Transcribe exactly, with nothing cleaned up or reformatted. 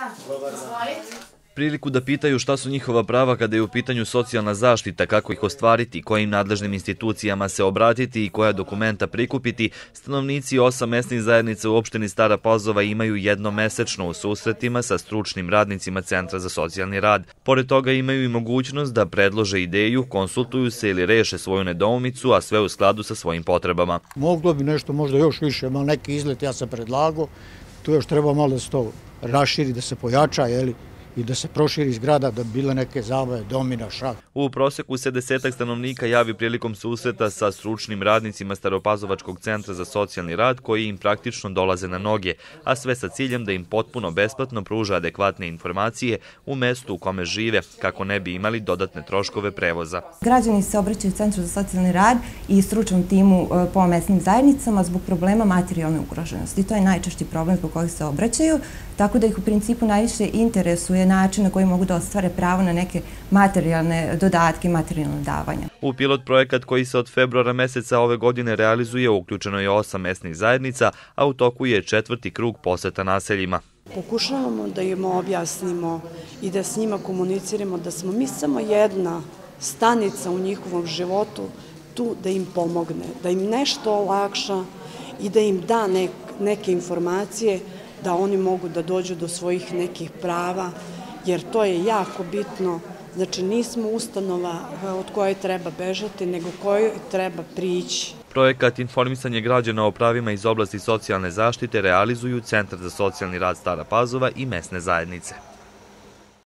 Priliku da pitaju šta su njihova prava kada je u pitanju socijalna zaštita, kako ih ostvariti, kojim nadležnim institucijama se obratiti i koja dokumenta prikupiti, stanovnici osam mesnih zajednica u opštini Stara Pazova imaju jednomesečno u susretima sa stručnim radnicima Centra za socijalni rad. Pored toga imaju i mogućnost da predlože ideju, konsultuju se ili reše svoju nedoumicu, a sve u skladu sa svojim potrebama. Moglo bi nešto možda još više, malo neki izlet ja sam predlagao, tu još treba malo da se to raširi, da se pojača, jeli, i da se proširi zgrada, da bi bile neke zabave, domina, šah. U proseku se desetak stanovnika javi prilikom susreta sa stručnim radnicima Staropazovačkog centra za socijalni rad koji im praktično dolaze na noge, a sve sa ciljem da im potpuno besplatno pruža adekvatne informacije u mestu u kome žive, kako ne bi imali dodatne troškove prevoza. Građani se obraćaju Centru za socijalni rad i stručnom timu po mesnim zajednicama zbog problema materijalne ugroženosti. To je najčešći problem zbog kojeg se obraćaju, tako da ih u principu najviše interesuje način na koji mogu da ostvare pravo na neke materijalne dodatke i materijalne davanja. U pilot projekat koji se od februara meseca ove godine realizuje uključeno je osam mesnih zajednica, a u toku je četvrti krug poseta naseljima. Pokušavamo da im objasnimo i da s njima komuniciramo da smo mi samo jedna stanica u njihovom životu tu da im pomogne, da im nešto olakša i da im da neke informacije da oni mogu da dođu do svojih nekih prava, jer to je jako bitno. Znači, nismo ustanova od koje treba bežati, nego kojoj treba prići. Projekat informisanje građana o pravima iz oblasti socijalne zaštite realizuju Centar za socijalni rad Stara Pazova i mesne zajednice.